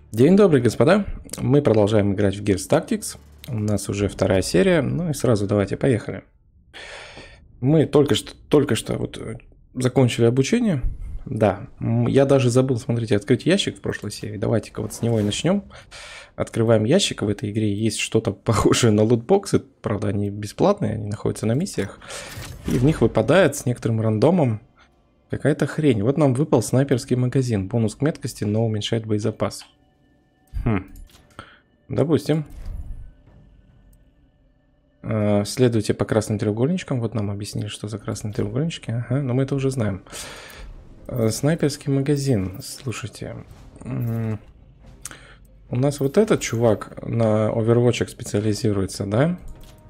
День добрый, господа. Мы продолжаем играть в Gears Tactics. У нас уже вторая серия. Ну и сразу давайте, поехали. Мы только что вот закончили обучение. Да, я даже забыл, смотрите, открыть ящик в прошлой серии. Давайте-ка вот с него и начнем. Открываем ящик. В этой игре есть что-то похожее на лутбоксы. Правда, они бесплатные, они находятся на миссиях. И в них выпадает с некоторым рандомом какая-то хрень. Вот нам выпал снайперский магазин. Бонус к меткости, но уменьшает боезапас. Допустим. Следуйте по красным треугольничкам. Вот нам объяснили, что за красные треугольнички. Ага, но мы это уже знаем. Снайперский магазин. Слушайте. У нас вот этот чувак на овервотчах специализируется, да?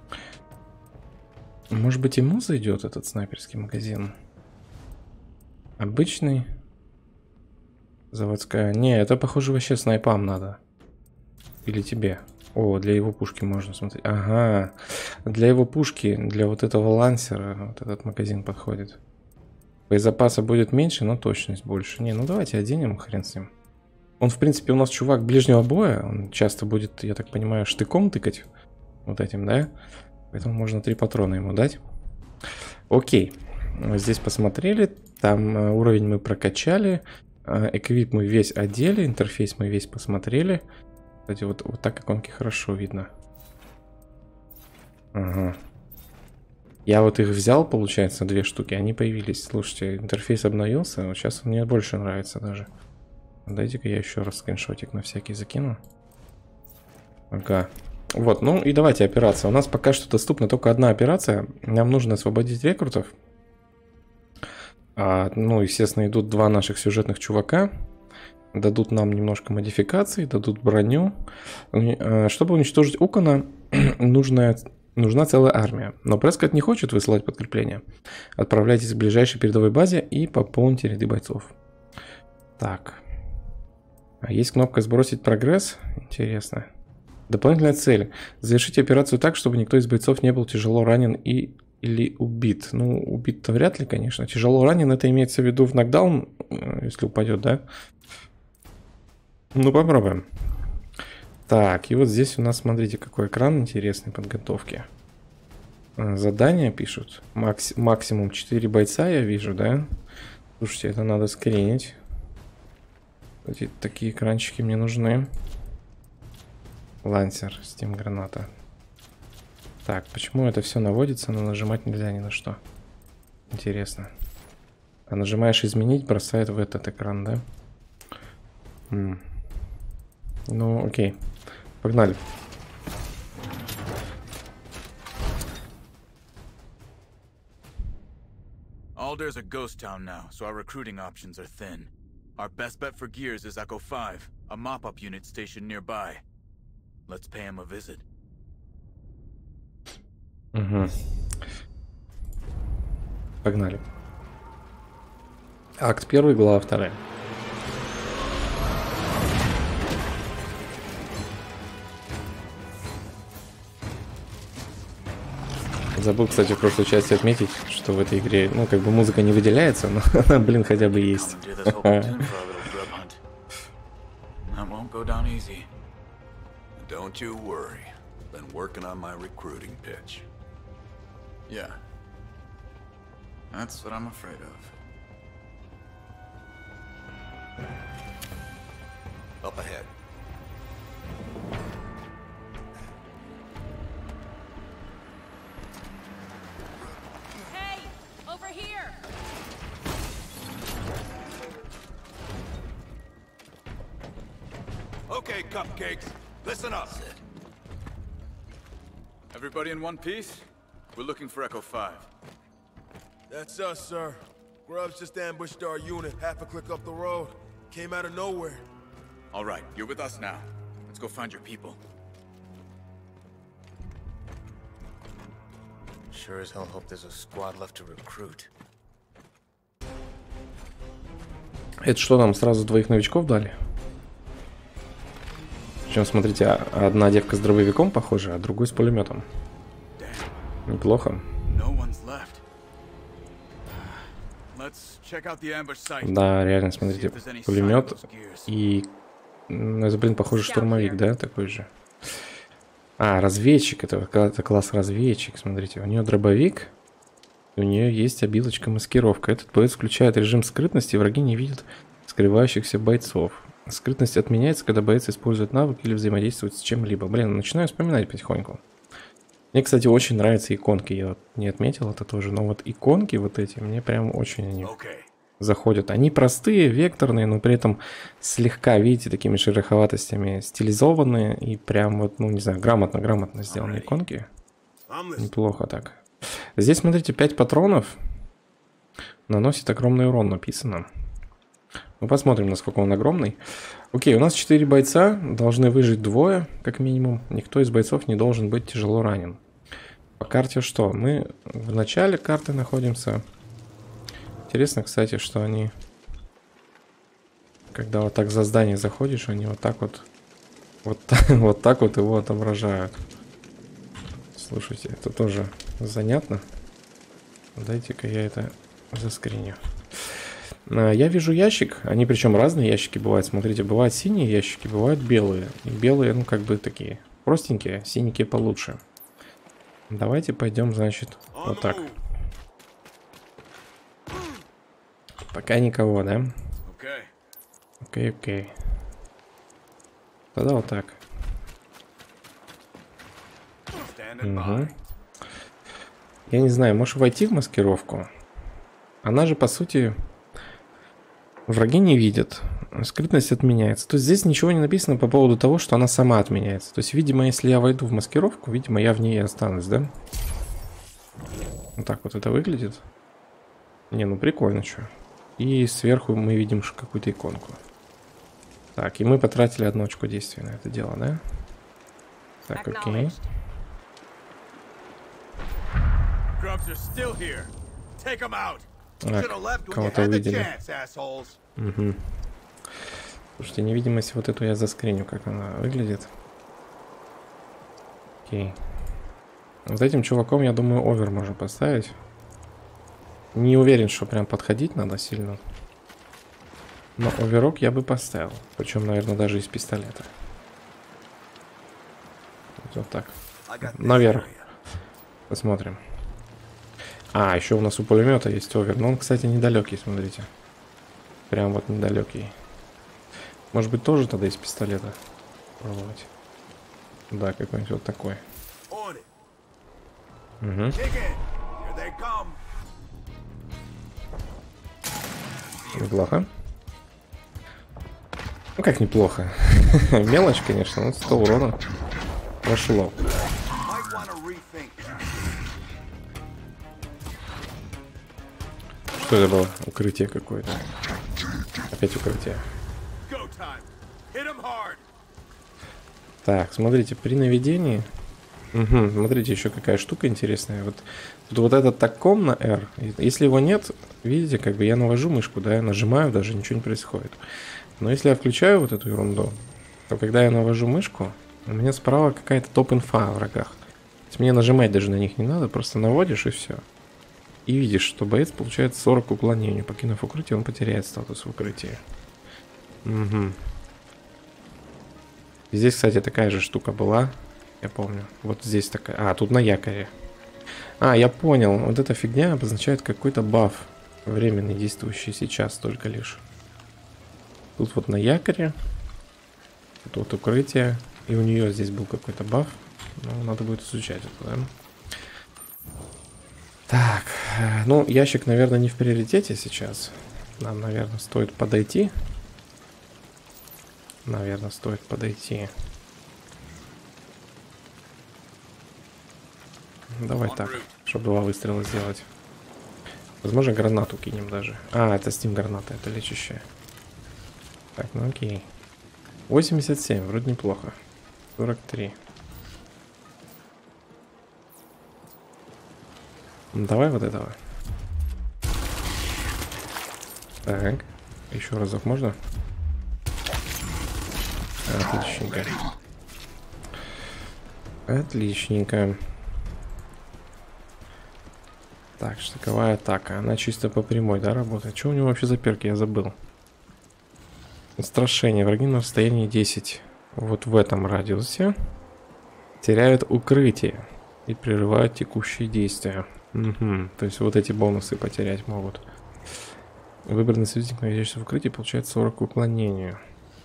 Может быть, ему зайдет этот снайперский магазин? Обычный. Заводская. Не, это, похоже, вообще снайпам надо. Или тебе. О, для его пушки можно смотреть. Ага. Для его пушки, для вот этого лансера, вот этот магазин подходит. Боезапаса будет меньше, но точность больше. Не, ну давайте оденем, хрен с ним. Он, в принципе, у нас чувак ближнего боя. Он часто будет, я так понимаю, штыком тыкать. Вот этим, да? Поэтому можно 3 патрона ему дать. Окей. Здесь посмотрели. Там уровень мы прокачали. Эквип мы весь одели. Интерфейс мы весь посмотрели. Кстати, вот так иконки хорошо видно. Ага. Я вот их взял, получается, 2 штуки. Они появились. Слушайте, интерфейс обновился. Вот сейчас он мне больше нравится даже. Дайте-ка я еще раз скриншотик на всякий закину. Ага. Вот, ну и давайте операция. У нас пока что доступна только одна операция. Нам нужно освободить рекрутов. Ну, естественно, идут 2 наших сюжетных чувака. Дадут нам немножко модификаций, дадут броню. Чтобы уничтожить Укона, нужна целая армия. Но Прескотт не хочет высылать подкрепление. Отправляйтесь к ближайшей передовой базе и пополните ряды бойцов. Так. Есть кнопка «Сбросить прогресс». Интересно. Дополнительная цель. Завершите операцию так, чтобы никто из бойцов не был тяжело ранен или убит. Ну, убит-то вряд ли, конечно. Тяжело ранен, это имеется в виду в нокдаун, если упадет, да? Ну, попробуем. Так, и вот здесь у нас, смотрите, какой экран интересной подготовки. Задания пишут. Максимум 4 бойца я вижу, да? Слушайте, это надо скринить. Кстати, такие экранчики мне нужны. Лансер, Steam граната. Так, почему это все наводится, но нажимать нельзя ни на что? Интересно. А нажимаешь изменить, бросает в этот экран, да? Ну, окей. Погнали. Alder's a ghost town now, so our recruiting options are thin. Our best bet for Gears is Echo 5, a mop-up unit stationed nearby. Let's pay him a visit. Угу. Погнали. Акт 1, глава 2. Забыл, кстати, в прошлой части отметить, что в этой игре, ну, как бы музыка не выделяется, но она, блин, хотя бы есть. Don't you worry. Been working on my recruiting pitch. Yeah. That's what I'm afraid of. Up ahead. Hey, over here. Okay, cupcakes. Listen up. Everybody in one piece? We're looking for Echo 5. That's us, sir. Grubs just ambushed our unit half a click up the road. Came out of nowhere. All right, you're with us now. Let's go find your people. Sure as hell hope there's a squad left to recruit. Это что, нам сразу 2 новичков дали? Причем, смотрите, одна девка с дробовиком похожа, а другой с пулеметом. Неплохо. Let's check out the ambush site. Да, реально, смотрите, пулемет и Это, блин, похоже, штурмовик, да? Такой же. А, разведчик. Это класс разведчик. Смотрите, у нее дробовик. У нее есть обилочка маскировка. Этот боец включает режим скрытности, и враги не видят скрывающихся бойцов. Скрытность отменяется, когда боец использует навык или взаимодействует с чем-либо. Блин, начинаю вспоминать потихоньку. Мне, кстати, очень нравятся иконки. Я вот не отметил это тоже. Но вот иконки вот эти, мне прям очень они заходят. Они простые, векторные, но при этом слегка, видите, такими шероховатостями стилизованные. И прям вот, ну не знаю, грамотно сделаны иконки. Неплохо так. Здесь, смотрите, 5 патронов. Наносит огромный урон, написано. Ну, посмотрим, насколько он огромный. Окей, у нас 4 бойца. Должны выжить 2, как минимум. Никто из бойцов не должен быть тяжело ранен. По карте что? Мы в начале карты находимся. Интересно, кстати, что они... Когда вот так за здание заходишь, они вот так вот... Вот так вот его отображают. Слушайте, это тоже занятно. Дайте-ка я это заскриню. Я вижу ящик. Они причем разные ящики бывают. Смотрите, бывают синие ящики, бывают белые. И белые, ну, как бы такие простенькие, синенькие получше. Давайте пойдем, значит, вот так. Пока никого, да? Окей. Тогда вот так. Угу. Я не знаю, можешь войти в маскировку? Она же, по сути, враги не видят. Скрытность отменяется. То есть здесь ничего не написано по поводу того, что она сама отменяется. То есть, видимо, если я войду в маскировку, видимо, я в ней и останусь, да? Вот так вот это выглядит. Не, ну прикольно, что. И сверху мы видим какую-то иконку. Так, и мы потратили 1 очко действия на это дело, да? Так, окей. Кого-то увидели. Угу. Слушайте, невидимость вот эту я заскриню, как она выглядит. Окей. Вот этим чуваком, я думаю, овер можно поставить. Не уверен, что прям подходить надо сильно. Но оверок я бы поставил. Причем, наверное, даже из пистолета. Вот так. Наверх. Посмотрим. А, еще у нас у пулемета есть овер. Но он, кстати, недалекий, смотрите. Прям вот недалекий. Может быть, тоже тогда из пистолета пробовать. Да, какой-нибудь вот такой. Угу. Неплохо. Ну как неплохо. Мелочь, конечно, но 100 урона прошло. Что это было? Укрытие какое-то. Опять укрытие. Так, смотрите, при наведении... Угу, смотрите, еще какая штука интересная. Вот этот таком на R. Если его нет, видите, как бы я навожу мышку, да, я нажимаю, даже ничего не происходит. Но если я включаю вот эту ерунду, то когда я навожу мышку, у меня справа какая-то топ-инфа о врагах. То есть мне нажимать даже на них не надо, просто наводишь и все. И видишь, что боец получает 40 уклонений. Покинув укрытие, он потеряет статус в укрытии. Угу. Здесь, кстати, такая же штука была. Я помню. Вот здесь такая. А, тут на якоре. А, я понял. Вот эта фигня обозначает какой-то баф. Временный, действующий сейчас только лишь. Тут вот на якоре. Тут вот укрытие. И у нее здесь был какой-то баф. Ну, надо будет изучать это, да? Так. Ну, ящик, наверное, не в приоритете сейчас. Нам, наверное, стоит подойти. Наверное, стоит подойти. Давай так, чтобы 2 выстрела сделать. Возможно, гранату кинем даже. А, это стим граната, это лечащая. Так, ну окей. 87, вроде неплохо. 43. Ну, давай вот этого. Так, еще разок можно? Отличненько. Отличненько. Так, штыковая атака. Она чисто по прямой, да, работает? Что у него вообще за перки? Я забыл. Устрашение. Враги на расстоянии 10. Вот в этом радиусе теряют укрытие и прерывают текущие действия. Угу. То есть вот эти бонусы потерять могут. Выбранный союзник, находящийся в укрытии, получает 40 к уклонению.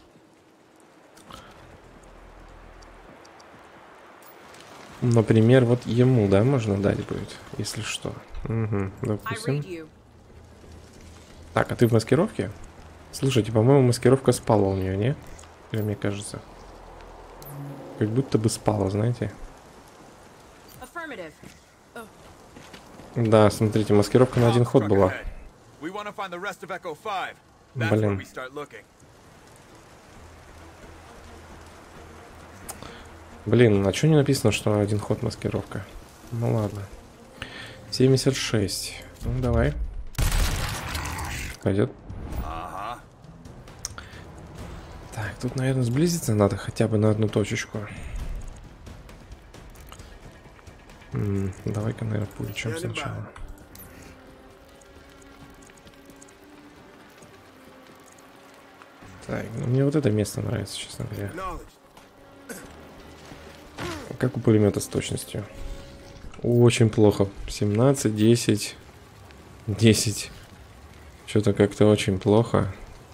Например, вот ему, да, можно дать будет, если что. Угу, допустим. Так, а ты в маскировке? Слушайте, по-моему, маскировка спала у нее, не? Или мне кажется? Как будто бы спала, знаете? Да, смотрите, маскировка на один ход была. Блин. Блин, а что не написано, что один ход маскировка? Ну ладно. 76. Ну давай. Пойдет. Так, тут, наверное, сблизиться надо хотя бы на одну точечку. Давай-ка, наверное, получим сначала. Так, ну, мне вот это место нравится, честно говоря. Как у пулемета с точностью? Очень плохо. 17, 10, 10. Что-то как-то очень плохо.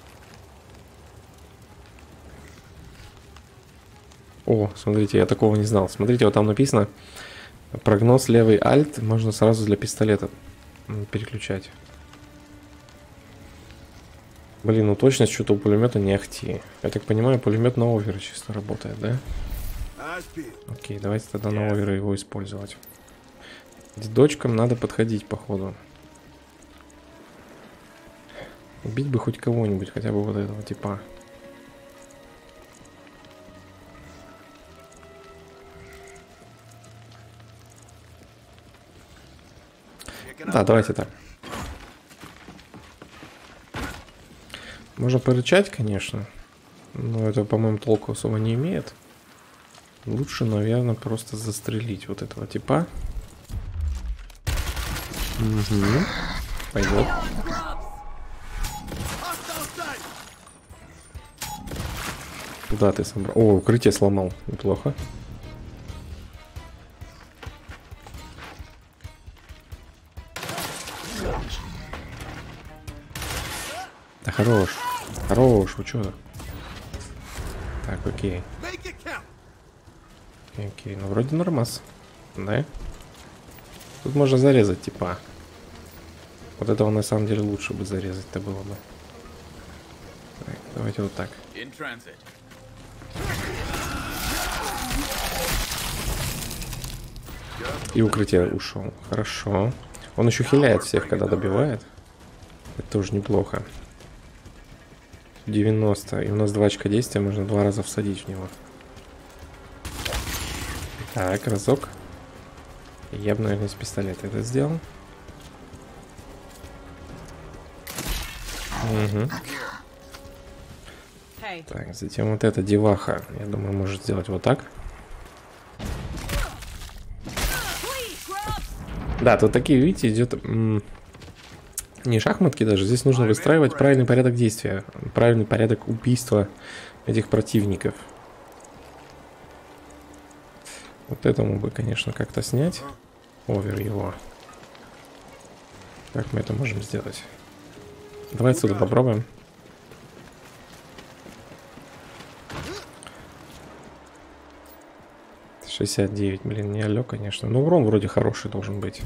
О, смотрите, я такого не знал. Смотрите, вот там написано прогноз левый альт. Можно сразу для пистолета переключать. Блин, ну точность что-то у пулемета не ахти. Я так понимаю, пулемет на овере чисто работает, да? Окей, давайте тогда на овере его использовать. Дедочкам надо подходить, походу. Убить бы хоть кого-нибудь, хотя бы вот этого типа. Да, давайте так. Можно порычать, конечно. Но это, по-моему, толку особо не имеет. Лучше, наверное, просто застрелить вот этого типа. Угу. Пойдет. Куда ты собрал? О, укрытие сломал. Неплохо. Да хорош. Хорош, вы чё? Так, окей. Окей, ну вроде нормас. Да? Тут можно зарезать, типа. Вот этого на самом деле лучше бы зарезать-то было бы. Так, давайте вот так. И укрытие ушел. Хорошо. Он еще хиляет всех, когда добивает. Это тоже неплохо. 90. И у нас 2 очка действия. Можно 2 раза всадить в него. Так, разок. Я бы, наверное, с пистолета это сделал. Угу. Так, затем вот эта деваха, я думаю, может сделать вот так. Да, тут такие, видите, идет не шахматки даже. Здесь нужно выстраивать правильный порядок действия, правильный порядок убийства этих противников. Вот этому бы, конечно, как-то снять. Овер его. Как мы это можем сделать? Давай отсюда попробуем. — 69, блин, не алё, конечно. Но урон вроде хороший должен быть.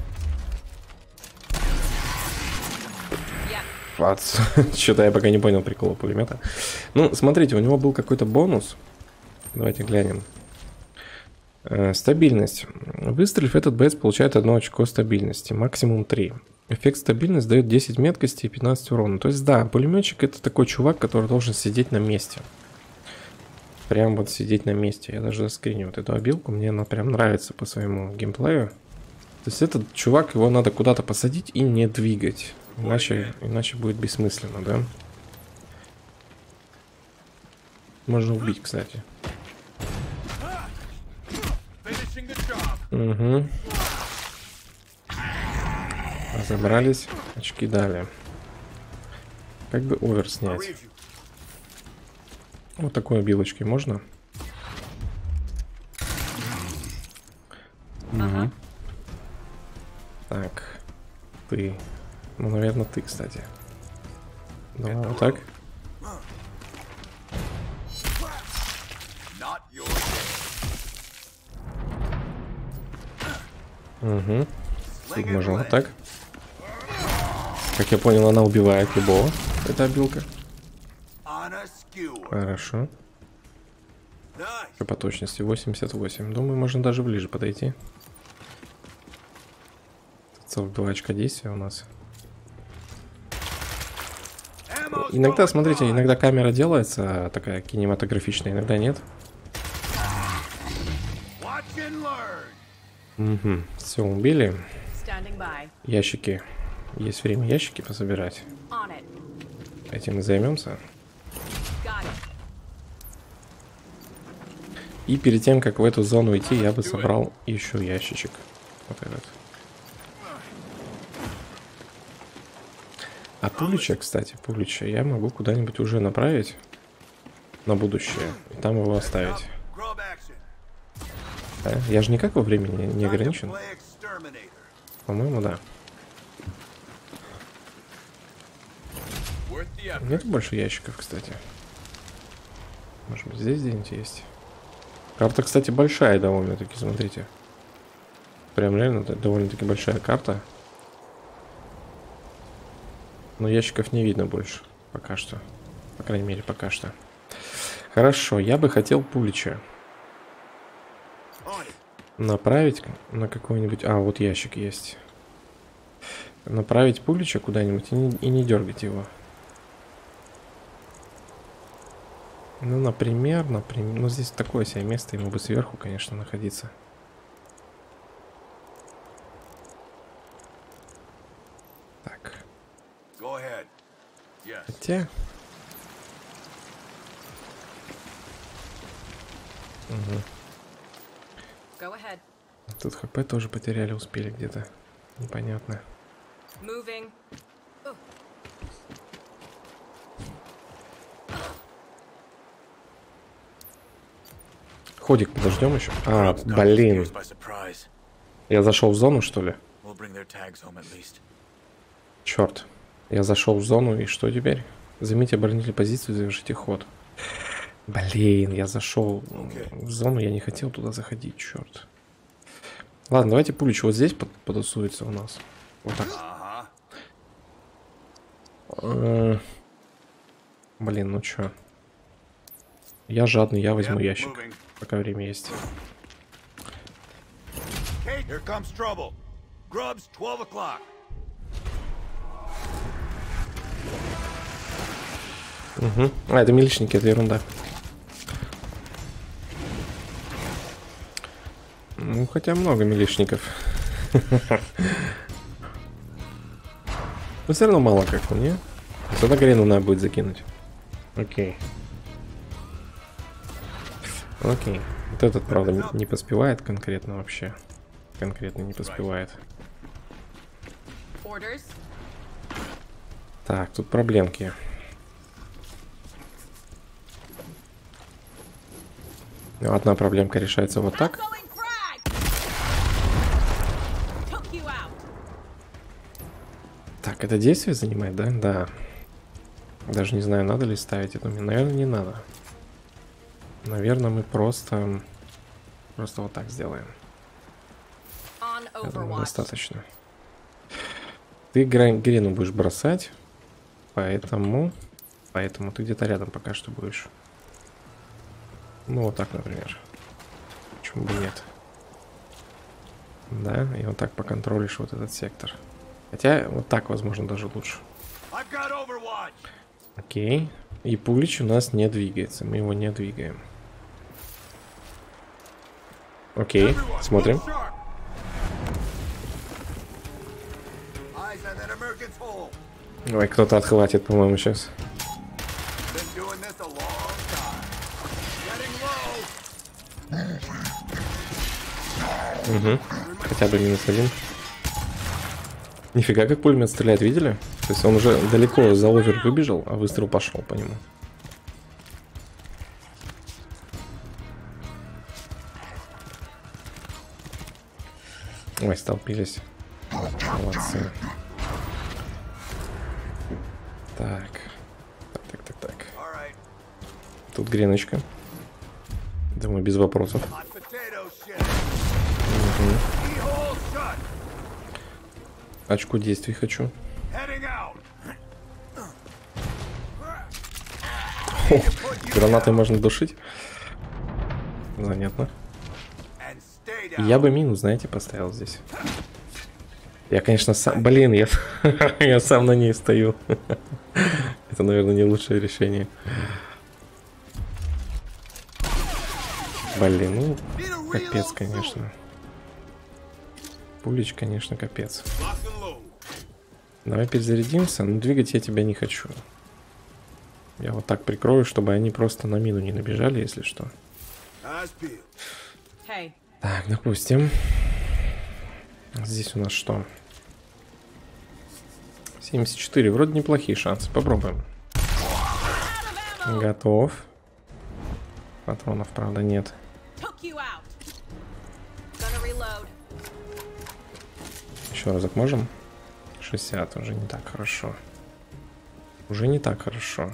Что-то я пока не понял прикола пулемета. Ну, смотрите, у него был какой-то бонус. Давайте глянем. Стабильность. Выстрелив, этот боец получает 1 очко стабильности, максимум 3. Эффект стабильность дает 10 меткости и 15 урона. То есть, да, пулеметчик это такой чувак, который должен сидеть на месте. Прям вот сидеть на месте. Я даже заскриню вот эту обилку. Мне она прям нравится по своему геймплею. То есть, этот чувак, его надо куда-то посадить и не двигать. Иначе будет бессмысленно, да? Можно убить, кстати. Угу. Разобрались. Очки дали. Как бы овер снять? Вот такой обилочкой можно? Угу. Так. Ты. Ну, наверное, ты, кстати. Давай вот так. Угу. Тут можно вот так. Как я понял, она убивает любого. Эта обилка. Хорошо. По точности 88. Думаю, можно даже ближе подойти. Тут целых 2 очка действия у нас. Иногда, смотрите, иногда камера делается такая кинематографичная, иногда нет. Угу. Все, убили. Ящики. Есть время ящики пособирать. Этим и займемся. И перед тем, как в эту зону идти, я бы собрал еще ящичек. Вот этот. А пулича, кстати, пулича я могу куда-нибудь уже направить на будущее. И там его оставить. А? Я же никак во времени не ограничен. По-моему, да. Нет больше ящиков, кстати. Может быть, здесь где-нибудь есть. Карта, кстати, большая довольно-таки, смотрите. Прям реально довольно-таки большая карта. Но ящиков не видно больше. Пока что. По крайней мере, пока что. Хорошо, я бы хотел пулича направить на какой-нибудь... А, вот ящик есть. Направить пулича куда-нибудь и не дергать его. Ну, например, ну, здесь такое себе место, ему бы сверху, конечно, находиться. Так. Хотя... Угу. Тут ХП тоже потеряли, успели где-то. Непонятно. Ходик подождем еще. А, блин. Я зашел в зону, что ли? Черт. Я зашел в зону, и что теперь? Займите оборонительную позицию и завершите ход. Блин, я зашел в зону, я не хотел туда заходить, черт. Ладно, давайте пулич вот здесь потусуется у нас. Вот так. Блин, ну чё? Я жадный, я возьму ящик. Пока время есть. Угу. А, это миличники, это ерунда. Ну, хотя много милишников. Но все равно мало как-то, не? Сюда Грену надо будет закинуть. Окей. Окей. Вот этот, правда, не поспевает конкретно вообще. Конкретно не поспевает. Так, тут проблемки. Одна проблемка решается вот так. Так, это действие занимает, да? Да. Даже не знаю, надо ли ставить это. Наверное, не надо. Наверное, мы просто вот так сделаем. Я думаю, достаточно. Ты Грену будешь бросать, поэтому ты где-то рядом пока что будешь. Ну, вот так, например. Почему бы нет? Да, и вот так поконтролишь вот этот сектор. Хотя, вот так, возможно, даже лучше. Окей. И пулич у нас не двигается. Мы его не двигаем. Окей, смотрим. Ой, кто-то отхватит, по-моему, сейчас. Угу. Хотя бы -1. Нифига, как пулемет стреляет, видели? То есть он уже далеко за овер выбежал, а выстрел пошел по нему. Ой, столпились. Молодцы. Так. Так. Тут греночка. Думаю, без вопросов. Очко действий хочу. О, гранатой можно душить. Занятно. Я бы мину, знаете, поставил здесь. Я, конечно, сам... Блин, я сам на ней стою. Это, наверное, не лучшее решение. Блин, ну, капец, конечно. Пулич, конечно, капец. Давай перезарядимся. Но двигать я тебя не хочу. Я вот так прикрою, чтобы они просто на мину не набежали, если что. Так, допустим. Здесь у нас что? 74. Вроде неплохие шансы. Попробуем. Готов. Патронов, правда, нет. Еще разок можем? 60. Уже не так хорошо. Уже не так хорошо.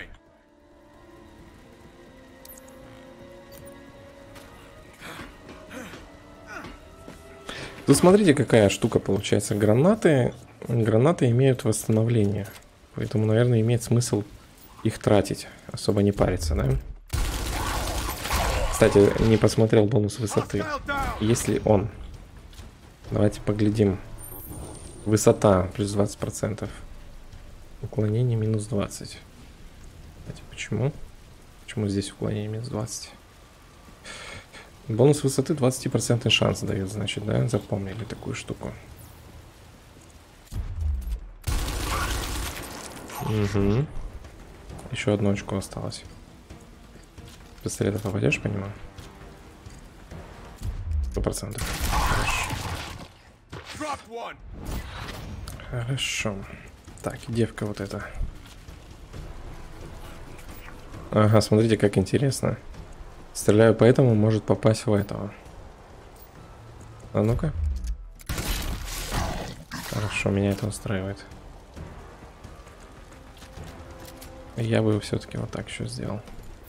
Тут смотрите, какая штука получается. Гранаты имеют восстановление. Поэтому, наверное, имеет смысл их тратить. Особо не париться, да? Кстати, не посмотрел бонус высоты. Есть ли он? Давайте поглядим. Высота плюс 20%. Уклонение минус 20. Кстати, почему? Почему здесь уклонение минус 20? Бонус высоты 20% шанс дает, значит, да? Запомнили такую штуку. Угу. Еще одно очко осталось. Пистолета попадешь по нему? 100%. Хорошо. Так, девка вот эта. Ага, смотрите, как интересно. Стреляю по этому, может попасть в этого. А ну-ка. Хорошо, меня это устраивает. Я бы все-таки вот так еще сделал.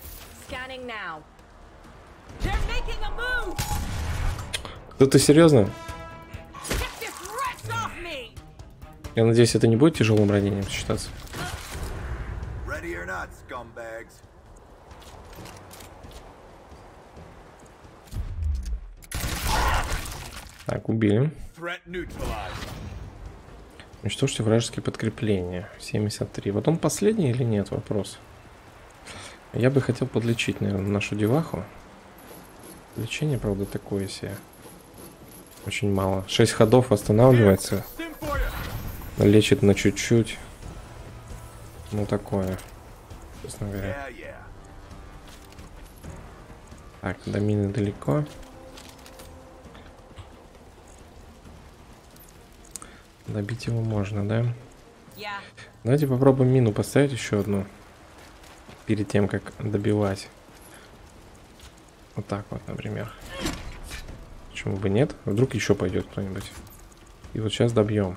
Да ты серьезно? Я надеюсь, это не будет тяжелым ранением считаться. Так, убили. Уничтожьте вражеские подкрепления. 73. Вот он последний или нет? Вопрос. Я бы хотел подлечить, наверное, нашу деваху. Лечение, правда, такое себе. Очень мало. 6 ходов восстанавливается. Лечит на чуть-чуть. Ну, такое. Честно говоря. Так, до мины далеко. Добить его можно, да? Давайте попробуем мину поставить еще одну. Перед тем, как добивать. Вот так вот, например. Почему бы нет? Вдруг еще пойдет кто-нибудь. И вот сейчас добьем.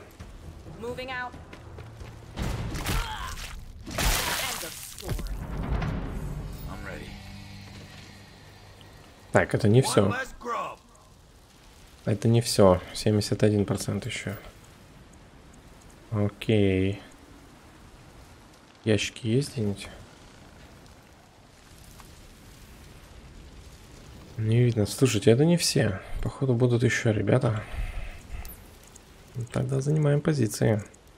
Так, это не все. Это не все. 71% еще. Окей. Ящики есть где-нибудь? Не видно. Слушайте, это не все. Походу будут еще ребята. Тогда занимаем позиции.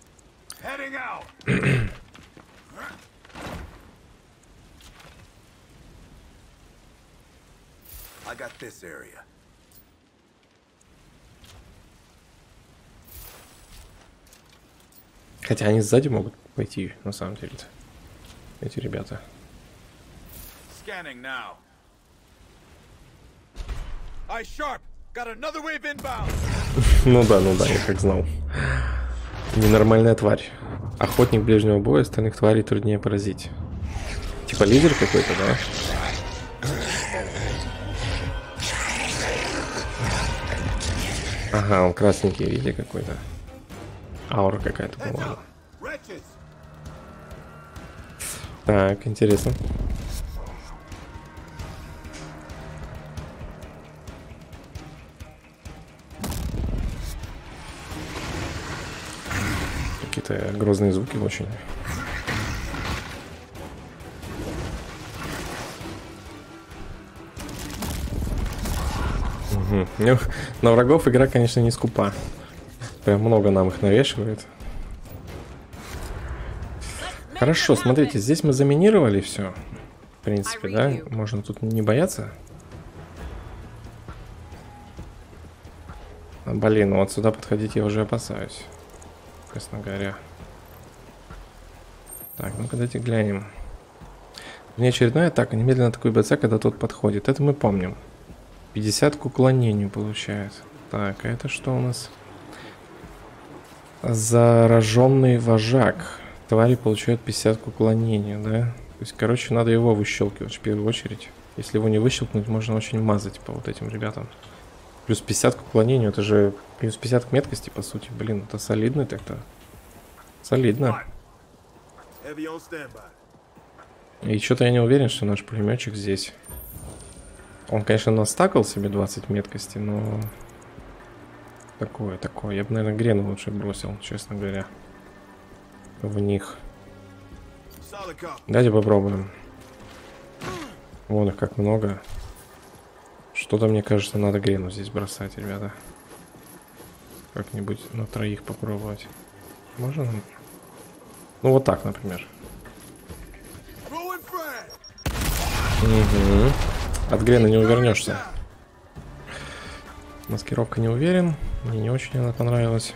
Хотя они сзади могут пойти, на самом деле. Эти ребята. Ну да, я как знал. Ненормальная тварь. Охотник ближнего боя, остальных тварей труднее поразить. Типа лидер какой-то, да? Ага, он красненький, видите, какой-то. Аура какая-то, по-моему. Так, интересно. Какие-то грозные звуки очень. Угу. Ну, на врагов игра, конечно, не скупа. Прям много нам их навешивает. Хорошо, смотрите, здесь мы заминировали все. В принципе, да? Можно тут не бояться. Блин, ну вот сюда подходить я уже опасаюсь. Честно говоря. Так, ну-ка дайте глянем. Внеочередная атака. Немедленно атакуй бойца, когда тот подходит. Это мы помним. 50 к уклонению получает. Так, а это что у нас? Зараженный вожак. Твари получают 50 к уклонению, да? То есть, короче, надо его выщелкивать в первую очередь. Если его не выщелкнуть, можно очень мазать по вот этим ребятам. Плюс 50 к уклонению, это же плюс 50 к меткости, по сути. Блин, это солидно так-то. Солидно. И что-то я не уверен, что наш пулеметчик здесь. Он, конечно, настакал себе 20 меткости, но... Такое. Я бы, наверное, грену лучше бросил, честно говоря. В них. Давайте попробуем. Вон их как много. Что-то, мне кажется, надо грену здесь бросать, ребята. Как-нибудь на троих попробовать. Можно? Ну, вот так, например. Угу. От грена не увернешься. Маскировка не уверен. Мне не очень она понравилась.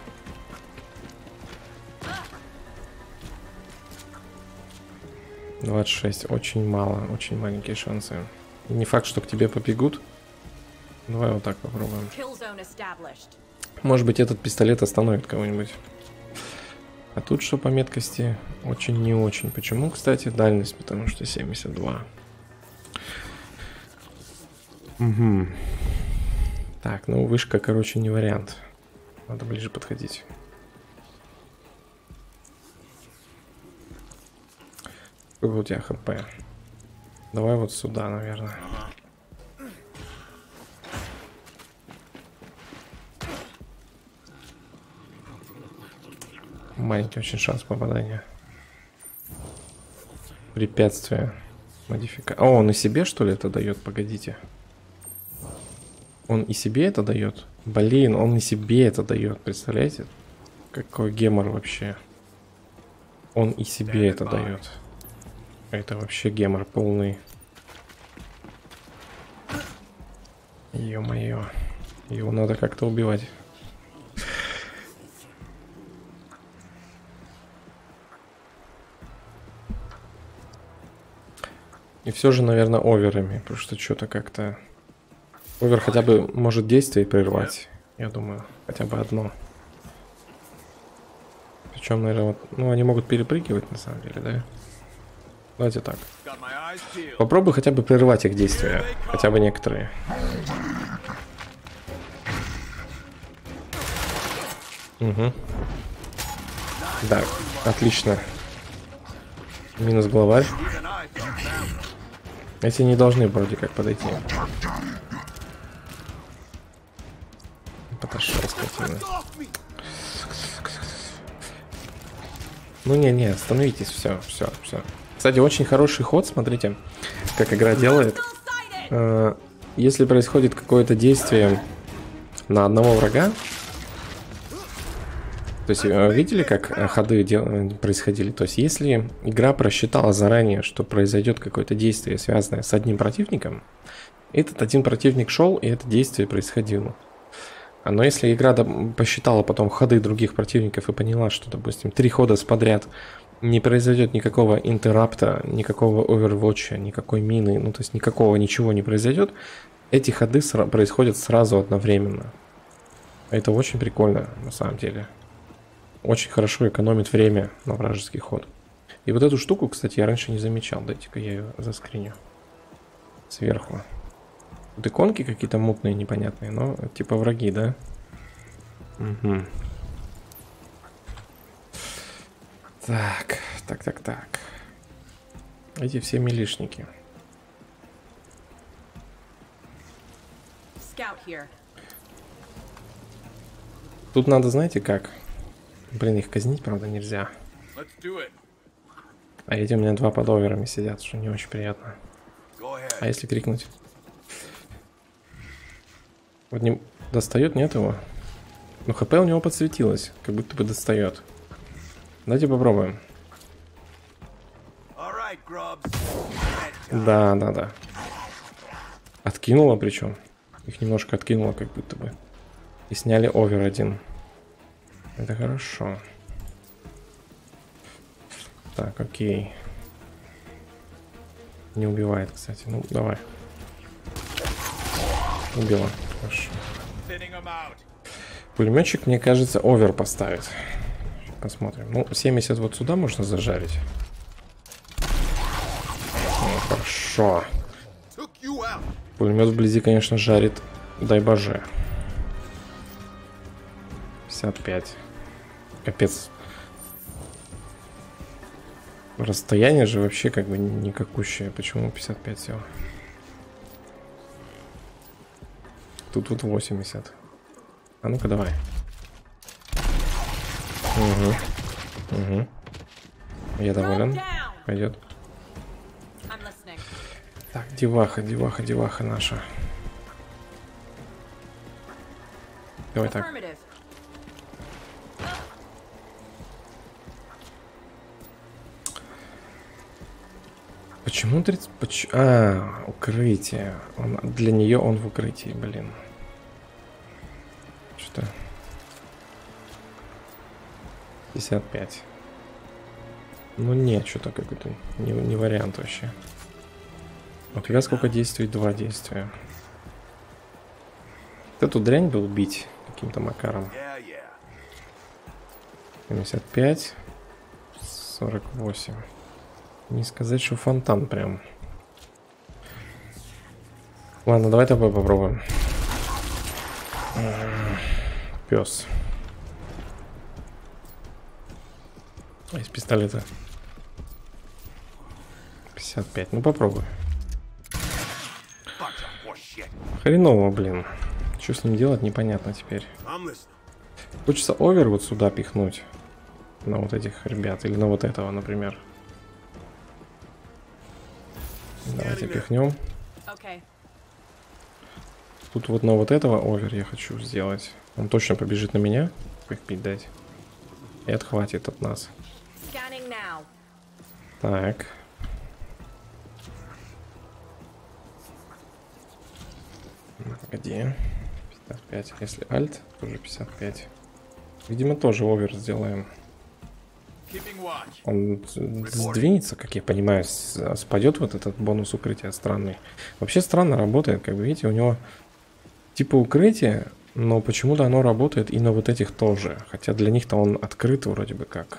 $26. Очень мало. Очень маленькие шансы. И не факт, что к тебе побегут. Давай вот так попробуем. Может быть, этот пистолет остановит кого-нибудь. А тут что по меткости? Очень не очень. Почему, кстати? Дальность, потому что 72. Угу. Так, ну вышка, короче, не вариант. Надо ближе подходить. Сколько у тебя хп? Давай вот сюда, наверное. Маленький очень шанс попадания. Препятствие. Модификация. О, он и себе, что ли, это дает? Погодите. Он и себе это дает? Блин, он и себе это дает. Представляете? Какой гемор вообще. Он и себе это дает. Это вообще гемор полный. Ё-моё. Его надо как-то убивать. И все же, наверное, оверами. Потому что что-то как-то... Овер хотя бы может действие прервать. Я думаю, хотя бы одно. Причем, наверное, вот, ну, они могут перепрыгивать, на самом деле, да? Давайте так. Попробуй хотя бы прервать их действия. Хотя бы некоторые. Угу. Да, отлично. Минус главарь. Эти не должны вроде как подойти. Подошел, скотина. Ну не, остановитесь, все. Кстати, очень хороший ход, смотрите, как игра делает. Если происходит какое-то действие на одного врага, то есть видели, как ходы происходили? То есть если игра просчитала заранее, что произойдет какое-то действие, связанное с одним противником, этот один противник шел, и это действие происходило. Но если игра посчитала потом ходы других противников и поняла, что, допустим, 3 хода подряд не произойдет никакого интеррапта, никакого овервотча, никакой мины, ну то есть ничего не произойдет, эти ходы происходят сразу одновременно. Это очень прикольно, на самом деле. Очень хорошо экономит время на вражеский ход. И вот эту штуку, кстати, я раньше не замечал. Дайте-ка я ее заскриню сверху. Тут иконки какие-то мутные, непонятные, но типа враги, да? Угу. Так. Эти все милишники. Scout here. Тут надо, знаете как? Блин, их казнить, правда, нельзя. Let's do it. А эти у меня два под оверами сидят, что не очень приятно. Go ahead. А если крикнуть? Вот не достает, нет его? Ну, хп у него подсветилось, как будто бы достает. Давайте попробуем. All right, Grubs. Да. Откинула причем. Их немножко откинуло, как будто бы. И сняли овер один. Это хорошо. Так, окей. Не убивает, кстати. Ну, давай. Убила. Хорошо. Thinning 'em out. Пулеметчик, мне кажется, овер поставит. Посмотрим. Ну, 70 вот сюда можно зажарить. Ну, хорошо. Took you out. Пулемет вблизи, конечно, жарит. Дай боже. 55. Капец. Расстояние же вообще как бы никакущее. Почему 55 всего? Тут вот 80. А ну-ка давай. Угу. Я доволен. Пойдет. I'm listening. Так, деваха наша. Давай так. Affirmative. Почему 30... А, укрытие. Для нее он в укрытии, блин. Что? 55. Ну нет, что-то какой-то не вариант вообще. У тебя сколько действий? 2 действия. Эту дрянь был бить каким-то макаром. 75. 48. Не сказать, что фонтан прям. Ладно, давай тобой попробуем. Пес. Из пистолета. 55. Ну попробуй. Хреново, блин. Что с ним делать, непонятно теперь. I'm listening. Хочется овер вот сюда пихнуть. На вот этих ребят. Или на вот этого, например. Давайте пихнем. Okay. Тут вот на вот этого овер я хочу сделать. Он точно побежит на меня. Как пить дать. И отхватит от нас. Scanning now. Так. Погоди. 55. Если альт, тоже 55. Видимо, тоже овер сделаем. Keeping watch. Он сдвинется, как я понимаю, спадет вот этот бонус укрытия странный. Вообще странно работает, как вы видите, у него типа укрытие, но почему-то оно работает и на вот этих тоже. Хотя для них-то он открыт вроде бы как.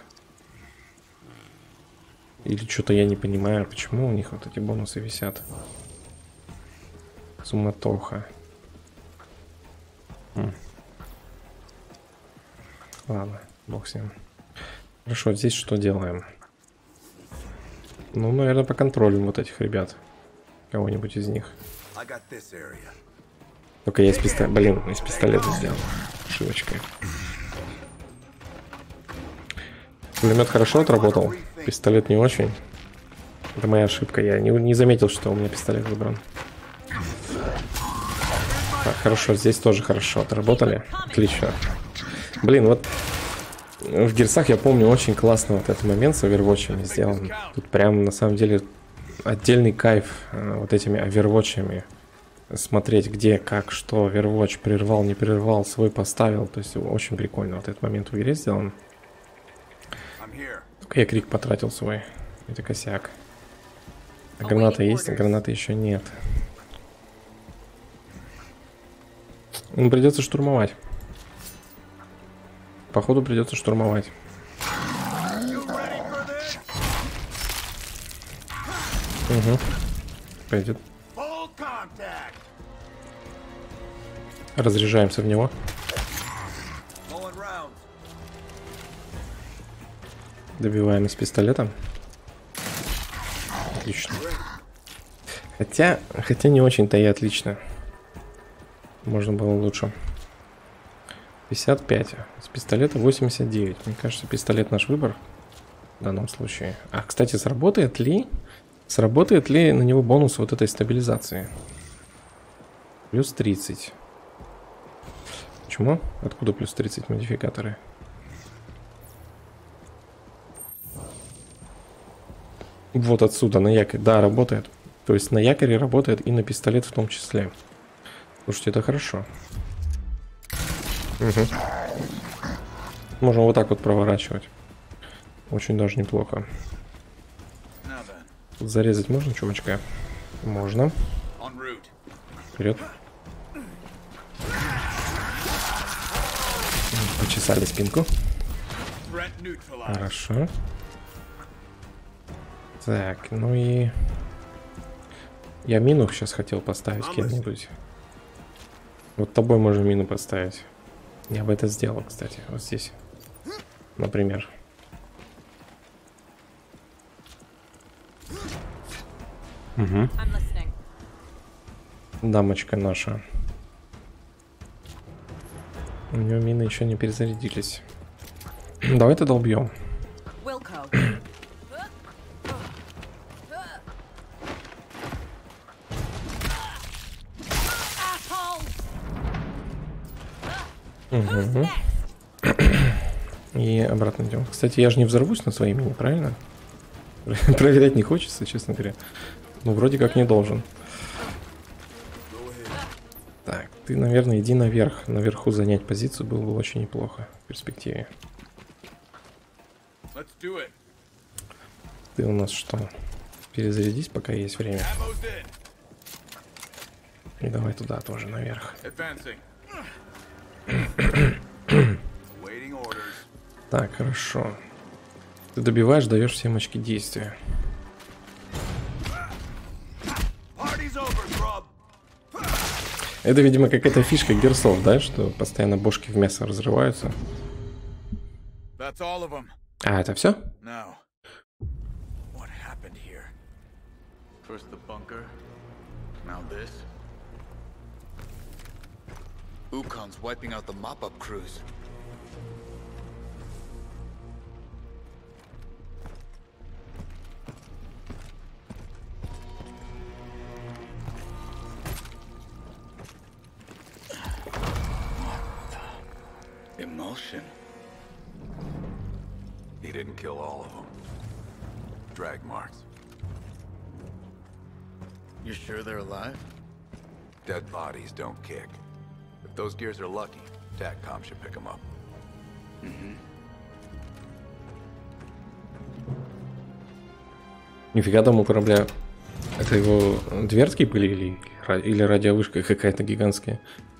Или что-то я не понимаю, почему у них вот эти бонусы висят. Суматоха. Ладно, бог с ним. Хорошо, здесь что делаем? Ну, наверное, поконтролим вот этих ребят. Кого-нибудь из них. Только я из пистолета... Блин, из пистолета сделал. Ошибочкой. Пулемет хорошо отработал. Пистолет не очень. Это моя ошибка. Я не заметил, что у меня пистолет выбран. Так, хорошо, здесь тоже хорошо отработали. Отлично. Блин, вот в Гирсах я помню очень классно вот этот момент с овервотчами сделан. Тут прям на самом деле отдельный кайф вот этими овервотчами. Смотреть где, как, что овервотч прервал, не прервал, свой поставил. То есть очень прикольно вот этот момент в игре сделан. Только я крик потратил свой. Это косяк. А граната есть, а гранаты еще нет. Ну, придется штурмовать. Походу придется штурмовать. Угу. Пойдет. Разряжаемся в него. Добиваем из пистолета. Отлично. Хотя не очень-то и отлично. Можно было лучше. 55. С пистолета 89. Мне кажется, пистолет наш выбор в данном случае. А, кстати, сработает ли на него бонус вот этой стабилизации? Плюс 30. Почему? Откуда плюс 30 модификаторы? Вот отсюда, на якорь. Да, работает. То есть на якоре работает и на пистолет в том числе. Слушайте, это хорошо. Угу. Можно вот так вот проворачивать. Очень даже неплохо. Тут зарезать можно, чувачка? Можно. Вперед. Почесали спинку. Хорошо. Так, ну и... Я мину сейчас хотел поставить кем-нибудь. Вот тобой можно мину поставить. Я бы это сделал, кстати. Вот здесь. Например. Угу. Дамочка наша. У нее мины еще не перезарядились. Давай это долбьем. Угу. И обратно идем. Кстати, я же не взорвусь на своей мине, правильно? Проверять не хочется, честно говоря. Ну, вроде как не должен. Так, ты, наверное, иди наверх. Наверху занять позицию было бы очень неплохо в перспективе. Ты у нас что? Перезарядись, пока есть время. И давай туда тоже, наверх. Так, хорошо. Ты добиваешь, даешь всем очки действия. Это, видимо, какая-то фишка герсов, да? Что постоянно бошки в мясо разрываются. А, это все? Ukon's wiping out the mop-up crews. Emulsion. He didn't kill all of them. Drag marks. You sure they're alive? Dead bodies don't kick. If those gears are lucky, TACCOM should pick them up. Нифига там у корабля. Это его дверки были или радиовышка какая-то гигантская?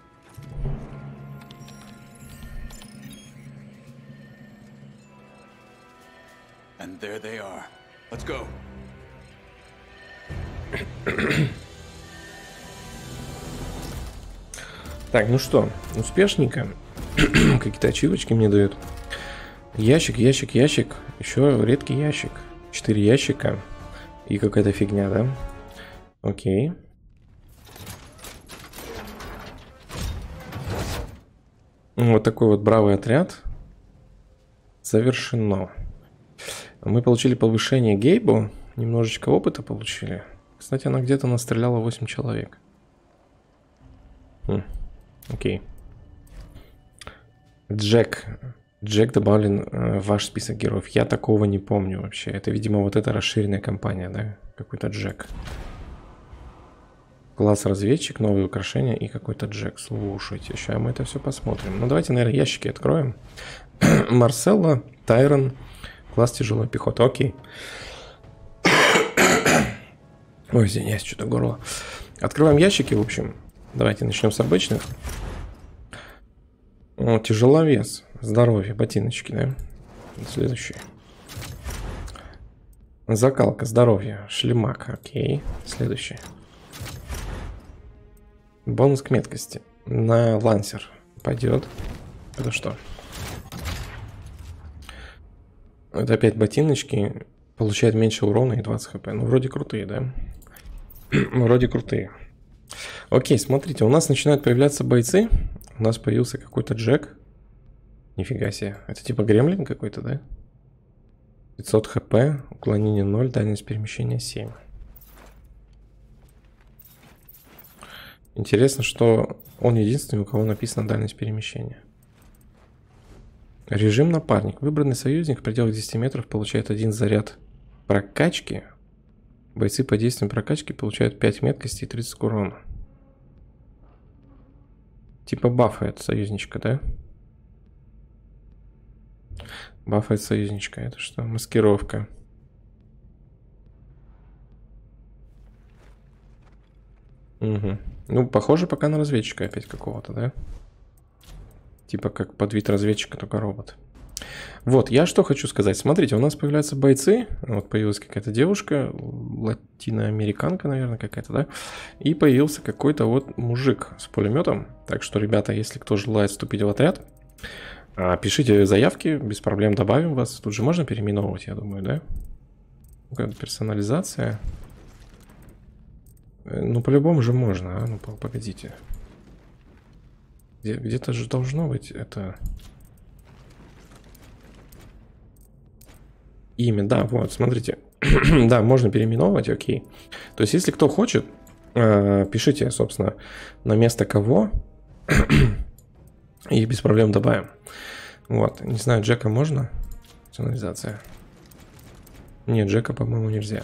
And there they are. Let's go. Так, ну что, успешненько. Какие-то ачивочки мне дают. Ящик, ящик, ящик. Еще редкий ящик. 4 ящика. И какая-то фигня, да? Окей. Вот такой вот бравый отряд. Завершено. Мы получили повышение Гейбу. Немножечко опыта получили. Кстати, она где-то настреляла 8 человек. Окей. Джек. Джек добавлен в ваш список героев. Я такого не помню вообще. Это, видимо, вот эта расширенная компания, да? Какой-то Джек. Класс разведчик, новые украшения и какой-то Джек. Слушайте, сейчас мы это все посмотрим. Ну, давайте, наверное, ящики откроем. Марселла, Тайрон, класс тяжелая пехота. Окей. Ой, извиняюсь, что-то горло. Открываем ящики, в общем. Давайте начнем с обычных. О, тяжеловес. Здоровье, ботиночки, да? Следующий. Закалка, здоровье, шлемак. Окей. Следующий. Бонус к меткости. На лансер. Пойдет. Это что? Это опять ботиночки. Получает меньше урона и 20 хп. Ну, вроде крутые, да? Вроде крутые. Окей, смотрите, у нас начинают появляться бойцы. У нас появился какой-то Джек. Нифига себе. Это типа гремлин какой-то, да? 500 хп, уклонение 0, дальность перемещения 7. Интересно, что он единственный, у кого написано дальность перемещения. Режим напарник. Выбранный союзник в пределах 10 метров получает 1 заряд прокачки. Бойцы по действиям прокачки получают 5 меткости и 30 урона. Типа бафает союзничка, да? Бафает союзничка. Это что? Маскировка. Угу. Ну, похоже пока на разведчика опять какого-то, да? Типа как под вид разведчика, только робот. Вот, я что хочу сказать. Смотрите, у нас появляются бойцы. Вот появилась какая-то девушка, латиноамериканка, наверное, какая-то, да? И появился какой-то вот мужик с пулеметом. Так что, ребята, если кто желает вступить в отряд, пишите заявки, без проблем добавим вас. Тут же можно переименовывать, я думаю, да? Персонализация. Ну, по-любому же можно, а? Ну, погодите. Где-то же должно быть это... Имя, да, вот, смотрите. Да, можно переименовывать, окей. То есть, если кто хочет, пишите, собственно, на место кого. И без проблем добавим. Вот, не знаю, Джека можно? Персонализация. Нет, Джека, по-моему, нельзя.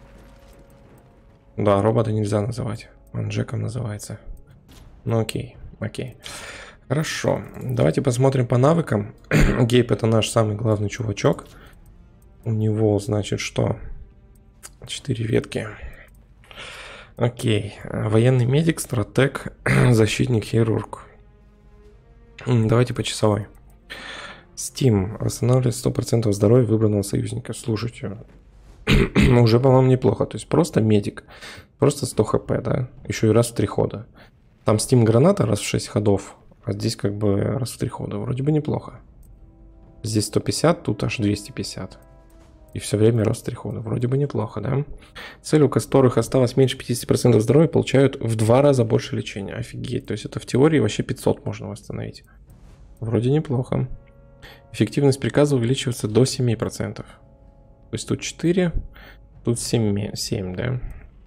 Да, робота нельзя называть. Он Джеком называется. Ну окей, окей. Хорошо, давайте посмотрим по навыкам. Гейб — это наш самый главный чувачок. У него, значит, что? 4 ветки. Окей. Военный медик, стратег, защитник, хирург. Давайте по часовой. Steam. Восстанавливает 100% здоровья выбранного союзника. Слушайте, уже, по-моему, неплохо. То есть просто медик. Просто 100 хп, да? Еще и раз в 3 хода. Там Steam граната раз в 6 ходов. А здесь как бы раз в 3 хода. Вроде бы неплохо. Здесь 150, тут аж 250. И все время раз в 3 хода. Вроде бы неплохо, да? Цели, у которых осталось меньше 50% здоровья, получают в 2 раза больше лечения. Офигеть. То есть это в теории вообще 500 можно восстановить. Вроде неплохо. Эффективность приказа увеличивается до 7%. То есть тут 4, тут 7, да?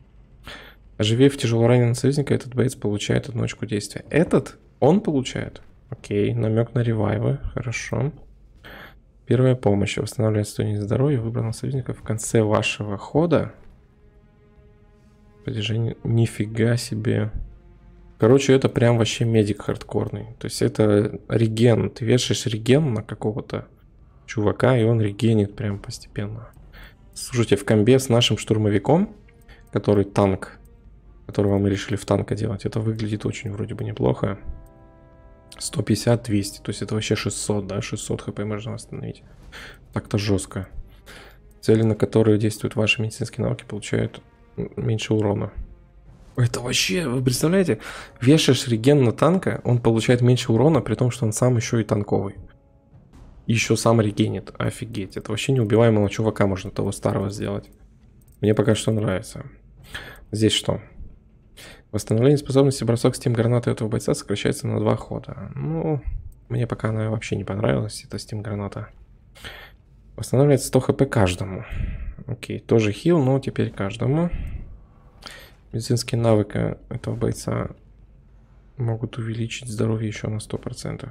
Оживив тяжело раненого союзника, этот боец получает 1 очко действия. Этот он получает? Окей, намек на ревайвы. Хорошо. Первая помощь. Восстанавливает стоимость здоровья выбранного союзника в конце вашего хода. Продвижение. Нифига себе. Короче, это прям вообще медик хардкорный. То есть это реген. Ты вешаешь реген на какого-то чувака, и он регенит прям постепенно. Слушайте, в комбе с нашим штурмовиком, который танк, которого мы решили в танка делать, это выглядит очень вроде бы неплохо. 150-200, то есть это вообще 600, да, 600 хп можно восстановить. Так-то жестко. Цели, на которые действуют ваши медицинские навыки, получают меньше урона. Это вообще, вы представляете, вешаешь реген на танка, он получает меньше урона, при том, что он сам еще и танковый. Еще сам регенит, офигеть. Это вообще неубиваемого чувака можно того старого сделать. Мне пока что нравится. Здесь что? Восстановление способности бросок Steam гранаты этого бойца сокращается на 2 хода. Ну, мне пока она вообще не понравилась, эта Steam граната. Восстанавливает 100 хп каждому. Окей, тоже хил, но теперь каждому. Медицинские навыки этого бойца могут увеличить здоровье еще на 100%.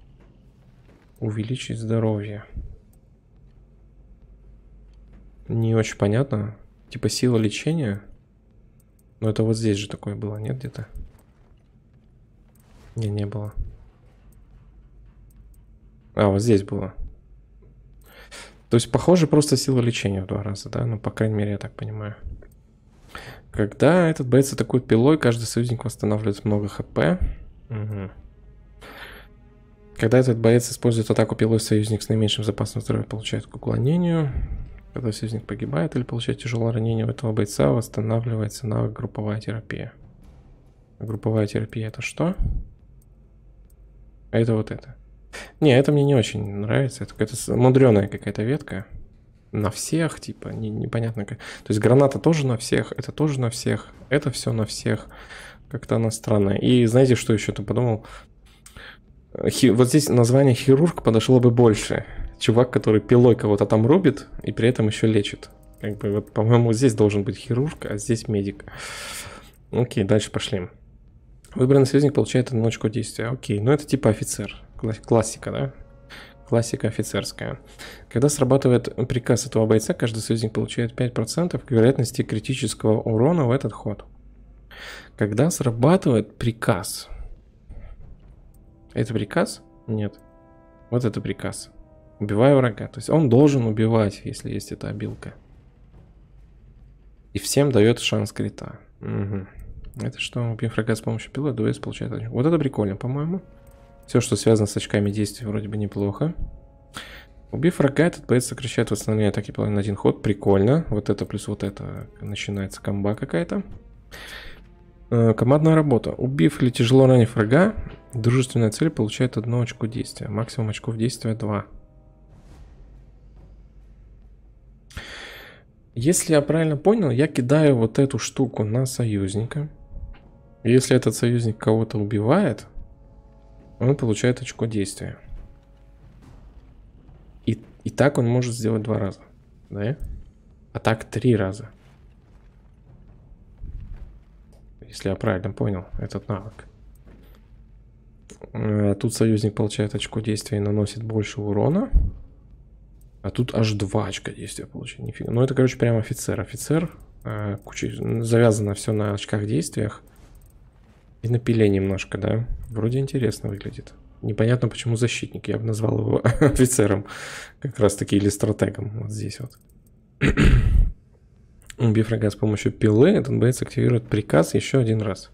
Увеличить здоровье. Не очень понятно. Типа сила лечения. Но это вот здесь же такое было, нет где-то? Не было. А, вот здесь было. То есть, похоже, просто сила лечения в 2 раза, да? Ну, по крайней мере, я так понимаю. Когда этот боец атакует пилой, каждый союзник восстанавливает много хп. Угу. Когда этот боец использует атаку пилой, союзник с наименьшим запасом здоровья получает к уклонению. Когда союзник погибает или получает тяжелое ранение, у этого бойца восстанавливается навык групповая терапия. Групповая терапия — это что? А это вот это. Не, это мне не очень нравится. Это какая-то мудреная какая-то ветка. На всех, типа, непонятно как. То есть граната тоже на всех, это тоже на всех, это все на всех. Как-то она странная. И знаете, что еще ты подумал? Вот здесь название хирург подошло бы больше. Чувак, который пилой кого-то там рубит и при этом еще лечит. Как бы вот, по-моему, здесь должен быть хирург, а здесь медик. Окей, дальше пошли. Выбранный союзник получает 1 очко действия. Окей, ну это типа офицер. Классика, да? Классика офицерская. Когда срабатывает приказ этого бойца, каждый союзник получает 5% к вероятности критического урона в этот ход. Когда срабатывает приказ. Это приказ? Нет. Вот это приказ. Убивай врага. То есть он должен убивать, если есть эта обилка. И всем дает шанс крита. Угу. Это что? Убив врага с помощью пилы, дуэс получает 1. Вот это прикольно, по-моему. Все, что связано с очками действий, вроде бы неплохо. Убив врага, этот боец сокращает восстановление атаки на 1 ход. Прикольно. Вот это плюс вот это. Начинается комба какая-то. Командная работа. Убив или тяжело ранив врага, дружественная цель получает 1 очко действия. Максимум очков действия 2. Если я правильно понял, я кидаю вот эту штуку на союзника. Если этот союзник кого-то убивает, он получает очко действия. И так он может сделать 2 раза. Да? А так 3 раза. Если я правильно понял этот навык. Тут союзник получает очко действия и наносит больше урона. А тут аж 2 очка действия получить. Нифига. Ну это, короче, прям офицер. Офицер. Завязано все на очках действиях. И на пиле немножко, да. Вроде интересно выглядит. Непонятно, почему защитник. Я бы назвал его офицером. Как раз таки или стратегом. Вот здесь вот. Убив врага с помощью пилы, этот боец активирует приказ еще 1 раз.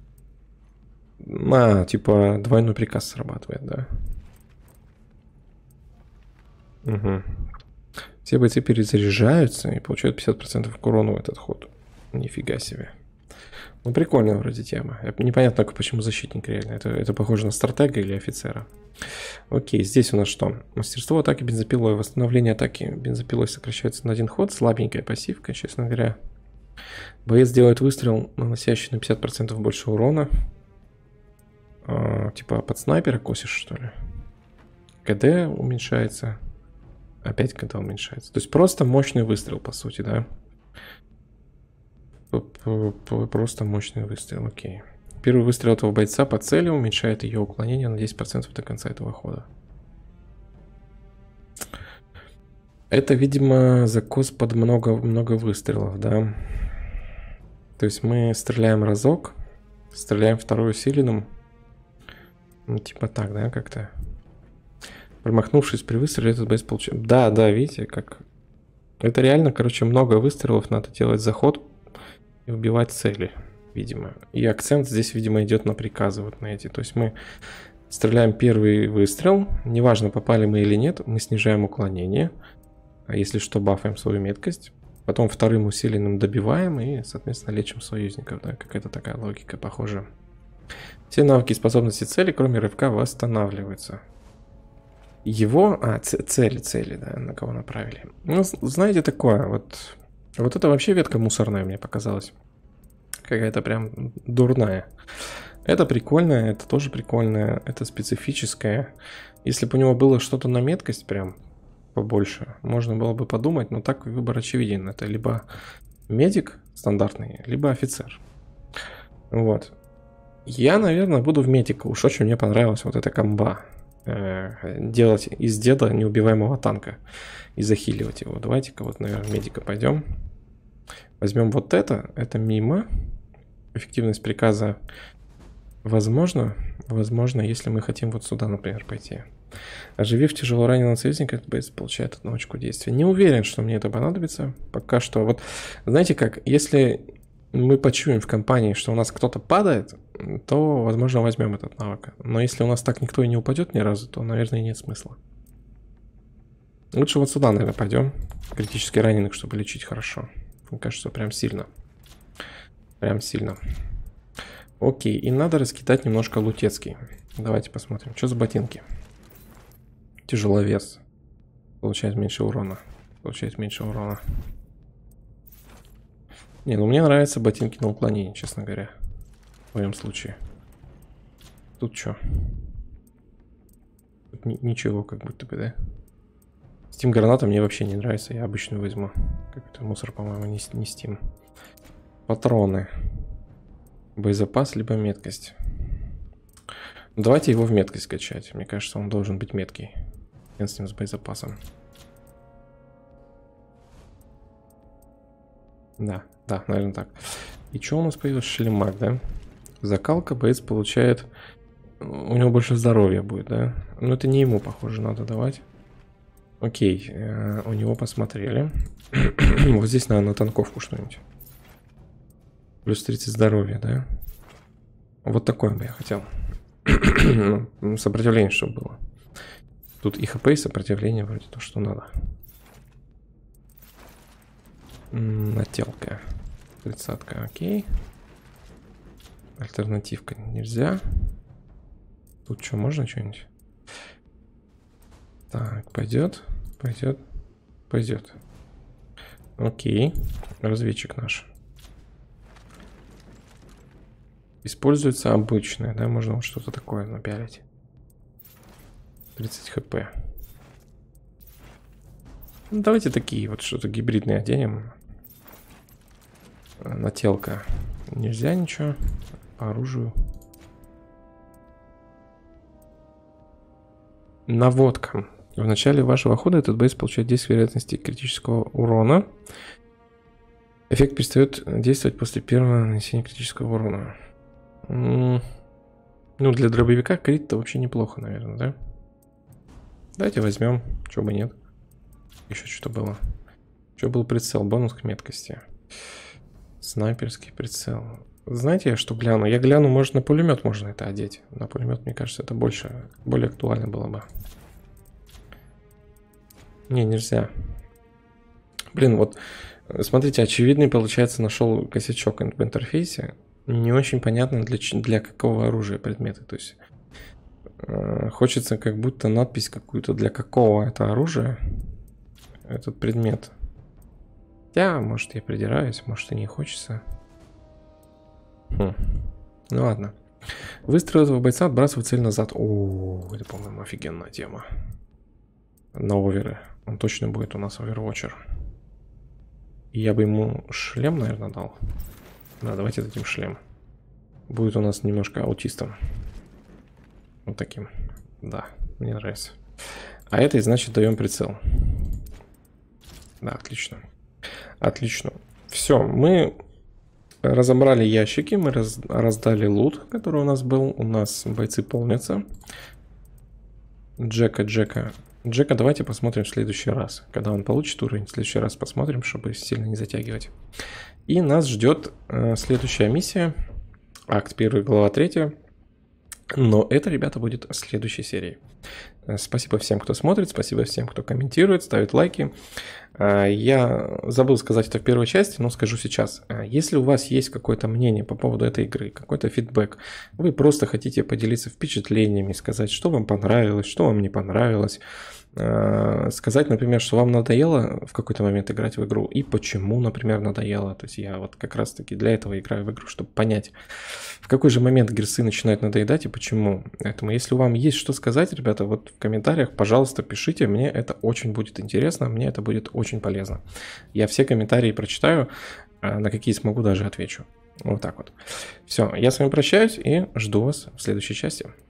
Типа двойной приказ срабатывает, да. Угу. Все бойцы перезаряжаются и получают 50% к урону в этот ход. Нифига себе. Ну, прикольная вроде тема. Непонятно только, почему защитник реально. Это похоже на стратега или офицера. Окей, здесь у нас что? Мастерство атаки бензопилой. Восстановление атаки бензопилой сокращается на 1 ход. Слабенькая пассивка, честно говоря. Боец делает выстрел, наносящий на 50% больше урона. Типа под снайпера косишь, что ли? КД уменьшается. Опять КД уменьшается. То есть просто мощный выстрел, по сути, да? Просто мощный выстрел, окей. Первый выстрел этого бойца по цели уменьшает ее уклонение на 10% до конца этого хода. Это, видимо, закос под много выстрелов, да? То есть мы стреляем разок, стреляем второй усиленным. Ну, типа так, да, как-то. Промахнувшись при выстреле, этот боец получает... Да, видите, как... Это реально, короче, много выстрелов надо делать за ход и убивать цели, видимо. И акцент здесь, видимо, идет на приказы вот на эти. То есть мы стреляем первый выстрел, неважно, попали мы или нет, мы снижаем уклонение. А если что, бафаем свою меткость. Потом вторым усиленным добиваем и, соответственно, лечим союзников. Да, какая-то такая логика похожа. Все навыки и способности цели, кроме рывка, восстанавливаются. Его... цели, да, на кого направили. Ну, знаете, такое, вот это вообще ветка мусорная мне показалась. Какая-то прям дурная. Это прикольное, это тоже прикольное, это специфическое. Если бы у него было что-то на меткость прям побольше, можно было бы подумать, но так выбор очевиден. Это либо медик стандартный, либо офицер. Вот. Я, наверное, буду в медика. Уж очень мне понравилась вот эта комба. Делать из деда неубиваемого танка и захиливать его. Давайте-ка вот, наверное, медика пойдем. Возьмем вот это мимо. Эффективность приказа возможно, если мы хотим вот сюда, например, пойти. Оживив тяжело раненого союзника, этот боец получает 1 очко действия. Не уверен, что мне это понадобится. Пока что. Вот, знаете как, если мы почуем в компании, что у нас кто-то падает, то, возможно, возьмем этот навык. Но если у нас так никто и не упадет ни разу, то, наверное, нет смысла. Лучше вот сюда, наверное, пойдем. Критически раненых, чтобы лечить хорошо. Мне кажется, прям сильно. Прям сильно. Окей, и надо раскидать немножко лутецкий. Давайте посмотрим, что за ботинки. Тяжеловес. Получает меньше урона. Получает меньше урона. Не, ну мне нравятся ботинки на уклонение, честно говоря. В моем случае. Тут что? Тут ничего, как будто бы, да? Steam граната мне вообще не нравится. Я обычную возьму. Какой-то мусор, по-моему, не Steam. Патроны. Боезапас, либо меткость. Давайте его в меткость качать. Мне кажется, он должен быть меткий. Хрен с ним, с боезапасом. Да, наверное так. И что у нас появилось? Шлемак, да? Закалка, боец получает... У него больше здоровья будет, да? Но это не ему, похоже, надо давать. Окей, у него посмотрели. Вот здесь надо на танковку что-нибудь. Плюс 30 здоровья, да? Вот такое бы я хотел. Сопротивление, чтобы было. Тут и хп, и сопротивление вроде то, что надо. Нателка. 30-ка, окей. Альтернативка нельзя. Тут что, можно что-нибудь? Так, пойдет. Пойдет. Окей. Разведчик наш. Используется обычное, да? Можно вот что-то такое напялить. 30 хп. Ну, давайте такие вот что-то гибридные оденем. Нателка. Нельзя ничего. По оружию. Наводка. В начале вашего хода этот боец получает 10 вероятностей критического урона. Эффект перестает действовать после первого нанесения критического урона. Ну, для дробовика крит-то вообще неплохо, наверное, да? Давайте возьмем, чего бы нет. Еще что-то было. Что был прицел? Бонус к меткости. Снайперский прицел. Знаете, я что гляну? Я гляну, может, на пулемет можно это одеть. На пулемет, мне кажется, это более актуально было бы. Не, нельзя. Блин, вот, смотрите, очевидный, получается, нашел косячок в интерфейсе. Не очень понятно, для какого оружия предметы. То есть, хочется как будто надпись какую-то, для какого это оружие, этот предмет. Хотя, может, я придираюсь, может, и не хочется. Ну ладно. Выстрел этого бойца отбрасывает цель назад. О, это, по-моему, офигенная тема. На оверы. Он точно будет у нас овервотчер. И я бы ему шлем, наверное, дал. Да, давайте дадим шлем. Будет у нас немножко аутистом. Вот таким. Да, мне нравится. А этой, значит, даем прицел. Да, отлично. Отлично. Все, мы разобрали ящики, мы раздали лут, который у нас был. У нас бойцы полнятся. Джека, давайте посмотрим в следующий раз. Когда он получит уровень, в следующий раз посмотрим, чтобы сильно не затягивать. И нас ждет следующая миссия. Акт 1, глава 3. Но это, ребята, будет в следующей серии. Спасибо всем, кто смотрит, спасибо всем, кто комментирует, ставит лайки. Я забыл сказать это в первой части, но скажу сейчас. Если у вас есть какое-то мнение по поводу этой игры, какой-то фидбэк, вы просто хотите поделиться впечатлениями, сказать, что вам понравилось, что вам не понравилось, сказать, например, что вам надоело в какой-то момент играть в игру и почему, например, надоело. То есть я вот как раз-таки для этого играю в игру, чтобы понять, в какой же момент гирсы начинают надоедать и почему. Поэтому, если вам есть что сказать, ребята, вот в комментариях, пожалуйста, пишите, мне это очень будет интересно, мне это будет очень полезно. Я все комментарии прочитаю, на какие смогу даже отвечу. Вот так вот. Все, я с вами прощаюсь и жду вас в следующей части.